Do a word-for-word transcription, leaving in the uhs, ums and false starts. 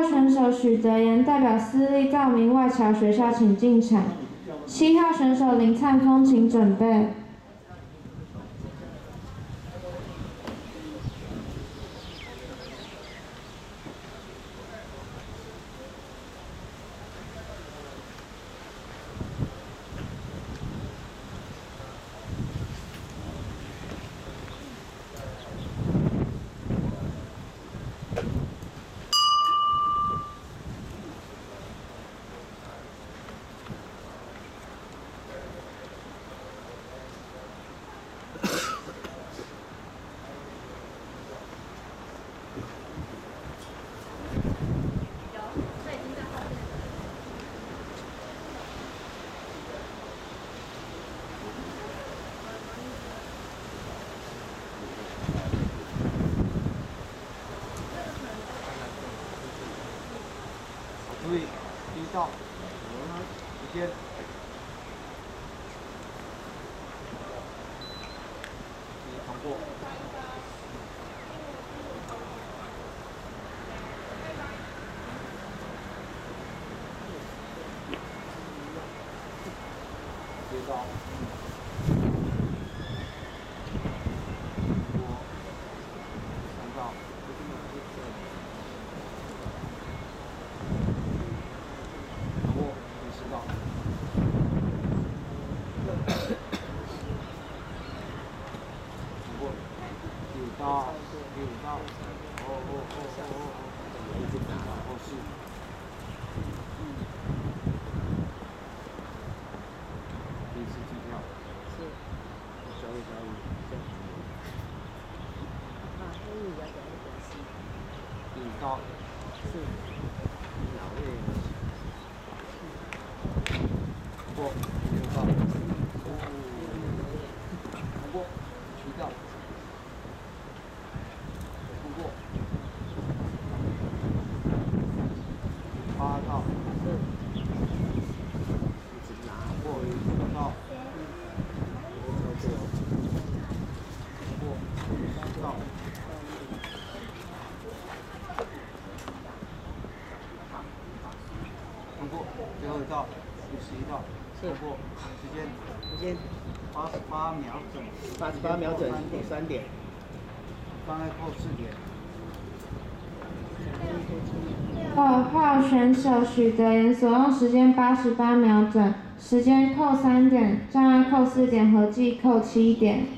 选手许泽言代表私立道明外侨学校请进场。七号选手林灿峰请准备。 注意，第一道，时间，你通过。第一道，我三道。到第五道，哦哦哦哦哦，一直打到后续。第一次计票。是。小雨小雨，这样。啊，黑雨要讲一点事。第五道。是。老魏。过。第六道。通过。去掉。八道，一直拿过九道，过十道，通过最后一道，第十一道，通过时间时间八十八秒整， 八十八秒整，三点， 刚才扣四点。 二号选手许泽言所用时间八十八秒整，时间扣三点，障碍扣四点，合计扣七点。